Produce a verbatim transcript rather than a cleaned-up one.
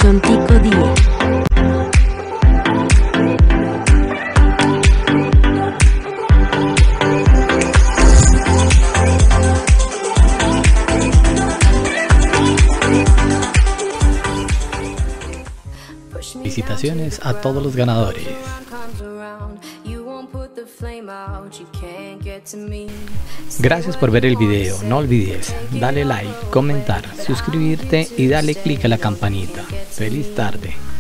Chontico Díaz. Felicitaciones a todos los ganadores. Gracias por ver el video, no olvides darle like, comentar, suscribirte y darle click a la campanita. Feliz tarde.